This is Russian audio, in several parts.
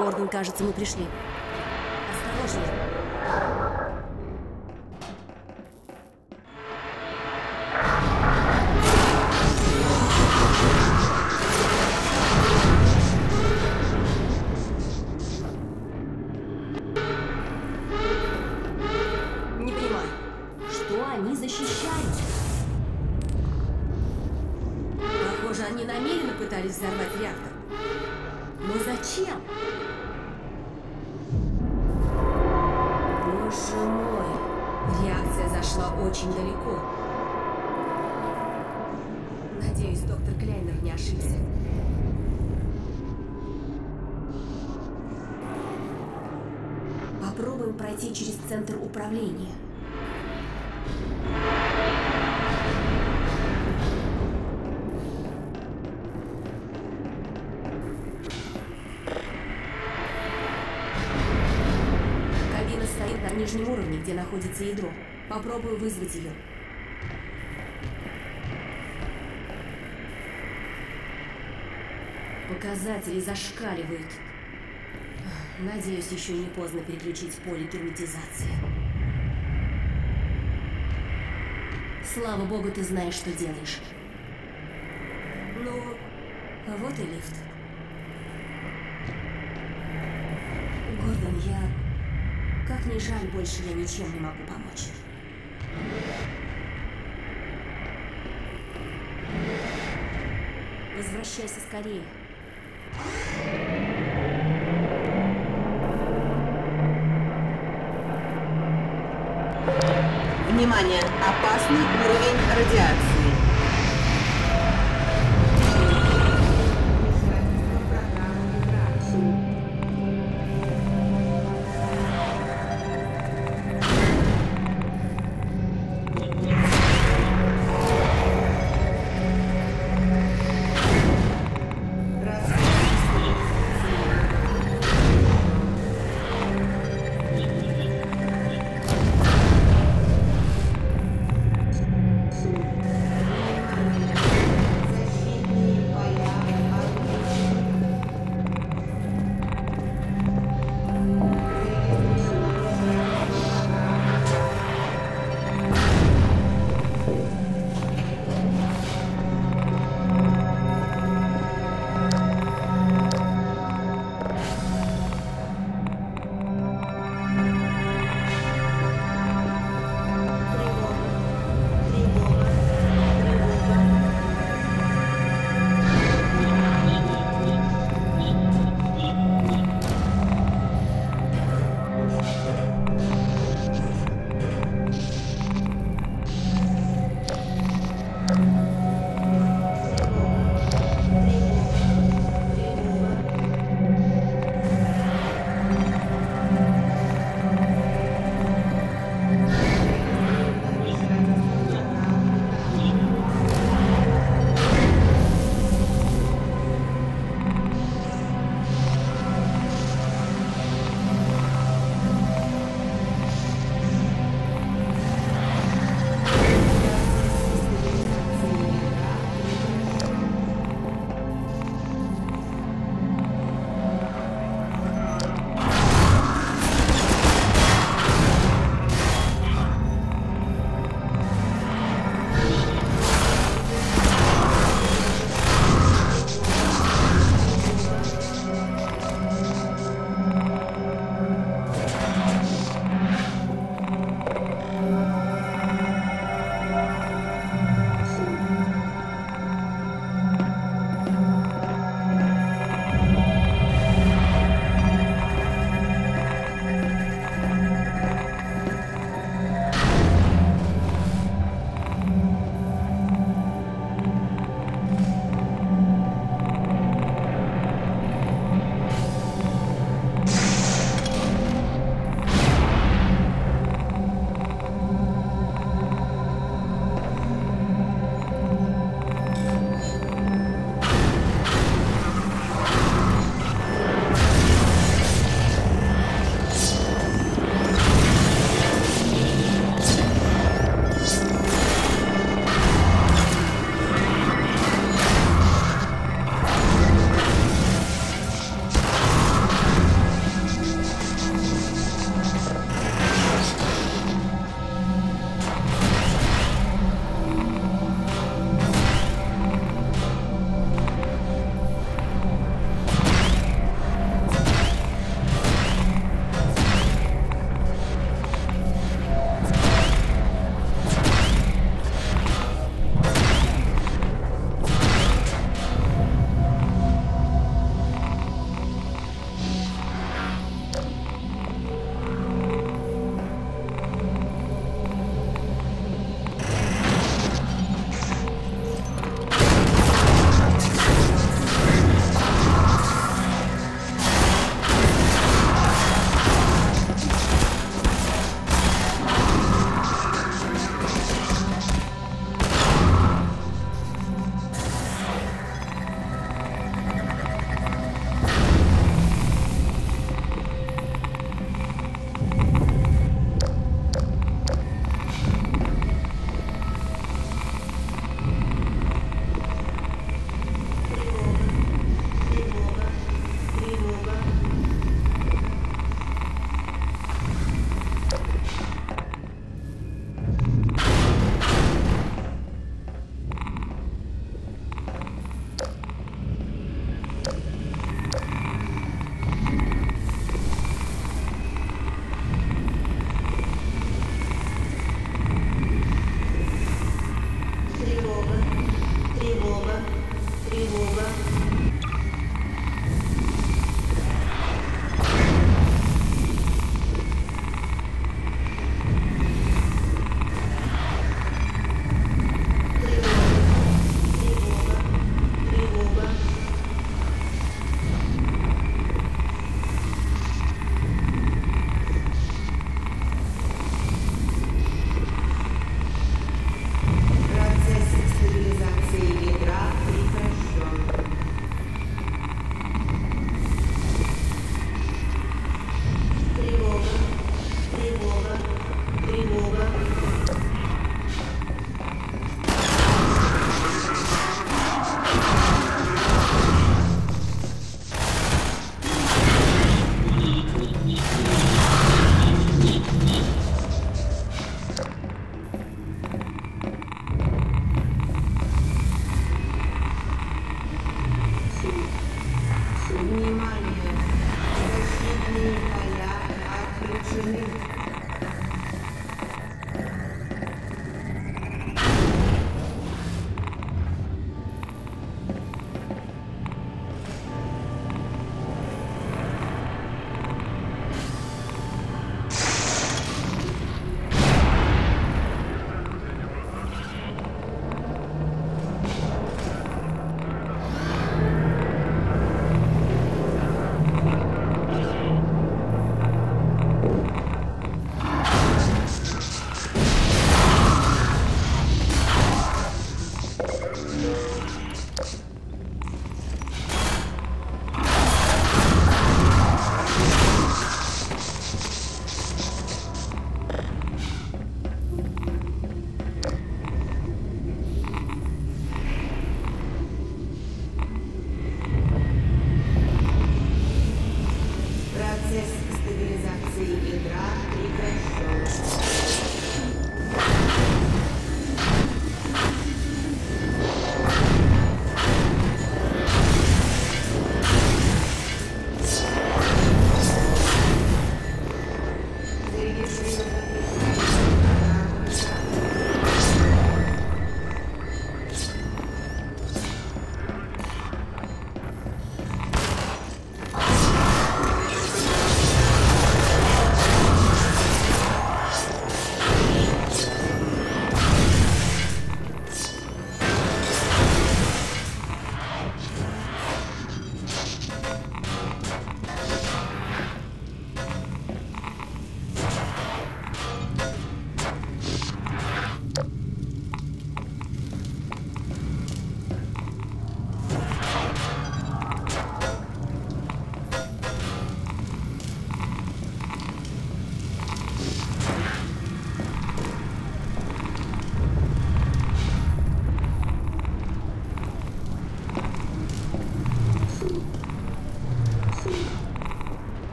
Гордон, кажется, мы пришли. Осторожнее. Не понимаю, что они защищают? Похоже, они намеренно пытались взорвать реактор. Но зачем? Боже мой, реакция зашла очень далеко. Надеюсь, доктор Кляйнер не ошибся. Попробуем пройти через центр управления. Кабина стоит на нижнем уровне, где находится ядро. Попробую вызвать ее. Показатели зашкаливают. Надеюсь, еще не поздно переключить поле герметизации. Слава богу, ты знаешь, что делаешь. Ну, вот и лифт. Гордон, как ни жаль, больше я ничем не могу помочь. Возвращайся скорее. Внимание! Опасный уровень радиации.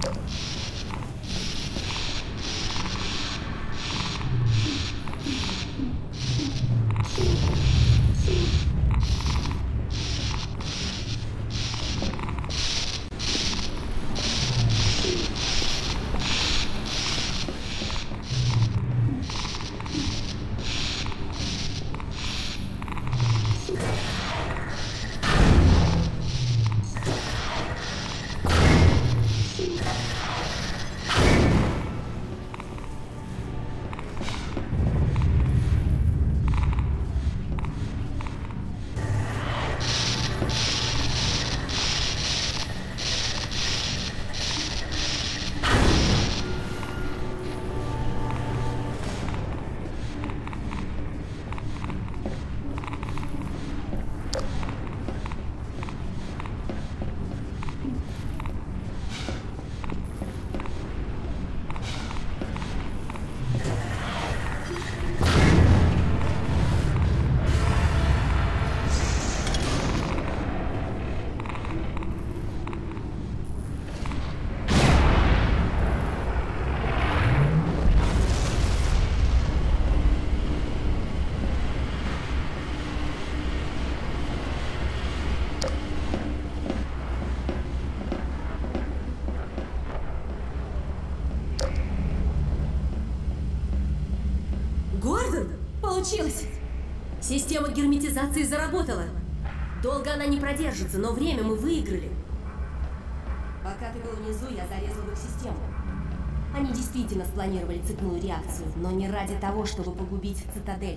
Получилось! Система герметизации заработала. Долго она не продержится, но время мы выиграли. Пока ты был внизу, я зарезал их систему. Они действительно спланировали цепную реакцию, но не ради того, чтобы погубить цитадель.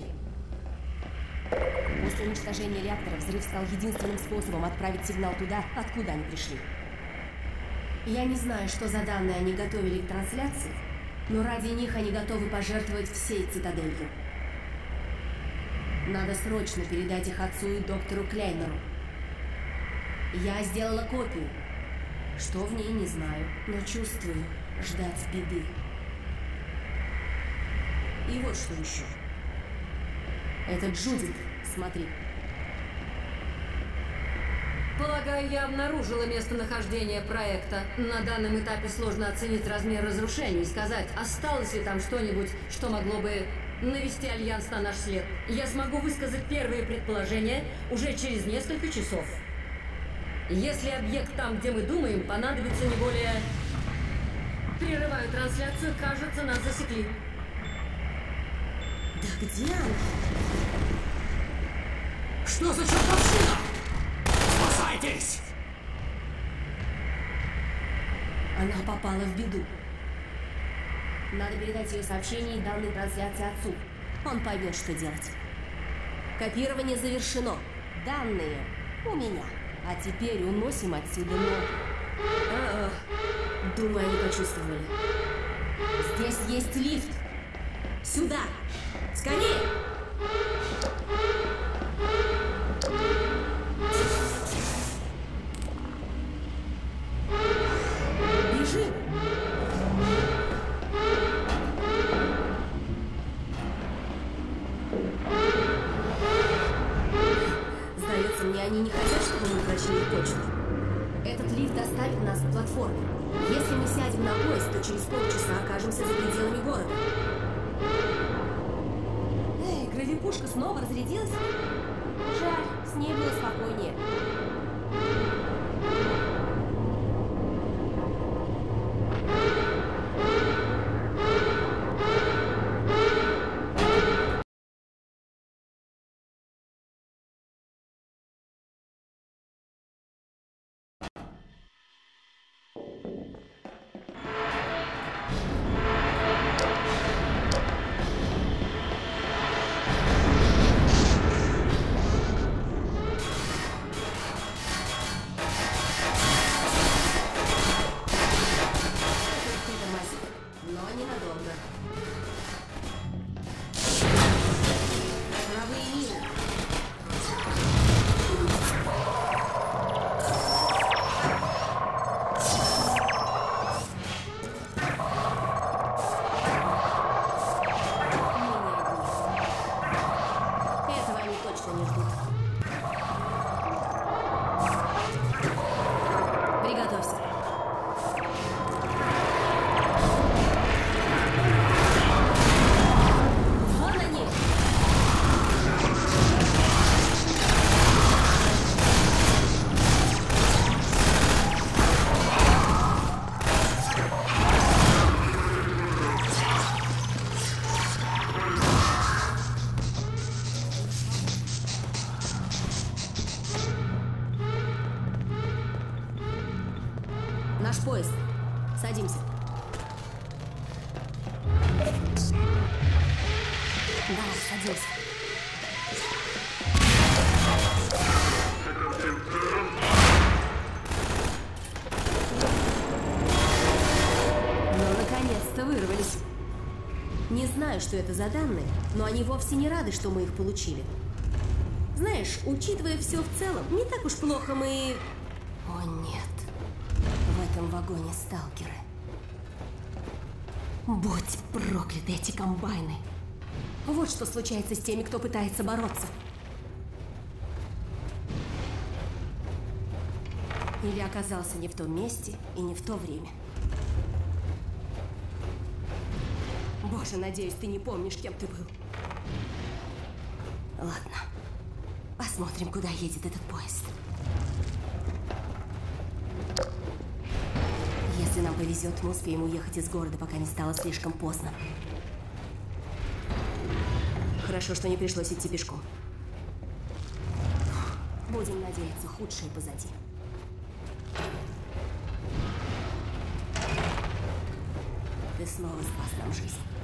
После уничтожения реактора взрыв стал единственным способом отправить сигнал туда, откуда они пришли. Я не знаю, что за данные они готовили к трансляции, но ради них они готовы пожертвовать всей цитаделью. Надо срочно передать их отцу и доктору Клейнеру. Я сделала копию. Что в ней, не знаю, но чувствую ждать беды. И вот что еще. Это Джудит, смотри. Полагаю, я обнаружила местонахождение проекта. На данном этапе сложно оценить размер разрушений и сказать, осталось ли там что-нибудь, что могло бы навести Альянс на наш след. Я смогу высказать первые предположения уже через несколько часов. Если объект там, где мы думаем, понадобится не более... Прерываю трансляцию, кажется, нас засекли. Да где она? Что за чертовщина? Спасайтесь! Она попала в беду. Надо передать ее сообщение и данные трансляции отцу. Он поймет, что делать. Копирование завершено. Данные у меня. А теперь уносим отсюда ноги. Думаю, они почувствовали. Здесь есть лифт. Сюда! Скорее! Бежим! Сдается мне, они не хотят, чтобы мы прочли почту. Этот лифт доставит нас к платформе. Если мы сядем на поезд, то через полчаса окажемся за пределами города. Эй, гравипушка снова разрядилась? Жаль, с ней было спокойнее. Давай, садись. Ну, наконец-то вырвались. Не знаю, что это за данные, но они вовсе не рады, что мы их получили. Знаешь, учитывая все в целом, не так уж плохо мы... О, нет. В этом вагоне сталкеры. Будь прокляты эти комбайны. Вот что случается с теми, кто пытается бороться. Или оказался не в том месте и не в то время. Боже, надеюсь, ты не помнишь, кем ты был. Ладно. Посмотрим, куда едет этот поезд. Если нам повезет, мы успеем уехать из города, пока не стало слишком поздно. Хорошо, что не пришлось идти пешком. Будем надеяться, худшее позади. Ты снова спас нам жизнь.